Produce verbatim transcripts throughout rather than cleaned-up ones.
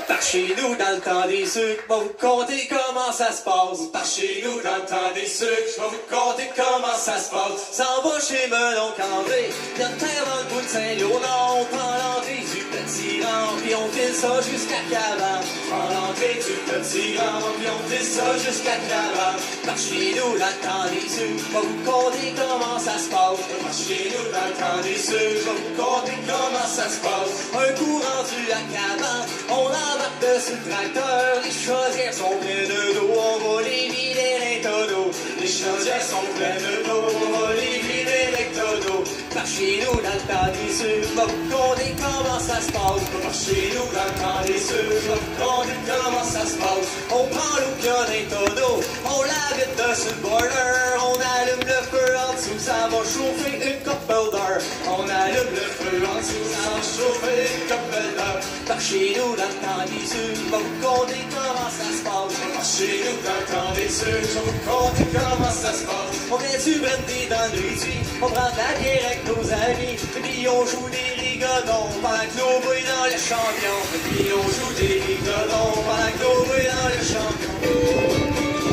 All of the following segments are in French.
Par chez nous, dans le temps des sucres, je vais vous conter comment ça se passe. Par chez nous, dans le temps des sucres, je vais vous conter comment ça se passe. S'en va chez Melon Candré, y'a une terre dans le bout de Saint-Léonard. On prend l'entrée du petit rang, puis on file ça jusqu'à Cabane. On prend l'entrée du petit rang, puis on file ça jusqu'à Cabane. Par chez nous, dans le temps des sucres, je vais vous conter comment ça se passe. Par chez nous, dans le temps des sucres, je vais vous conter comment ça se passe. Un coup rendu à Cabane, on embarque dessus le tracteur. Les chaudières sont pleines d'eau, on va les vider les tonneaux. Les chaudières sont pleines d'eau, on va les vider les tonneaux. Par chez nous, dans le temps des sucres, je vais vous conter comment ça se passe. Par chez nous, dans le temps des sucres, je vais vous conter comment ça se passe. On prend l'eau qu'il y a dans les tonneaux, on la vide dessus le boiler. On allume le feu en dessous, ça va chauffer une couple d'heures. On allume le feu en dessous, ça va chauffer une couple d'heures. Par chez nous, dans le temps des sucres, je vais vous conter comment ça se passe. Par chez nous, dans le temps des sucres, je vais vous conter comment ça se passe. On vient du brandy dans le réduit, on prend de la bière avec nos amis, puis on joue des rigodons pendant que nos bruits dans les champions. Puis on joue des rigodons pendant que nos bruits dans les champions.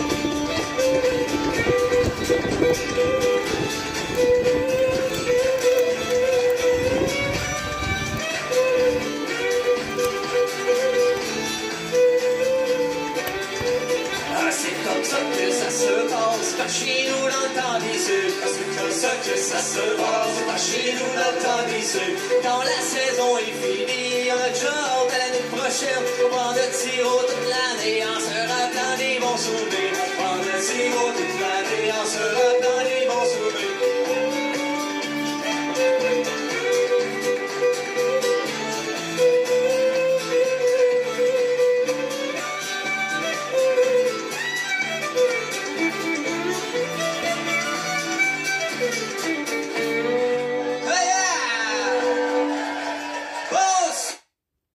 Par chez nous dans le temps des sucres, c'est comme ça que ça se passe. Par chez nous dans le temps des sucres, quand la saison est finie, on a déjà hâte à l'année prochaine. On prend de tiro toute l'année en se rappelant des bons souvenirs. On prend de tiro toute l'année en se rappelant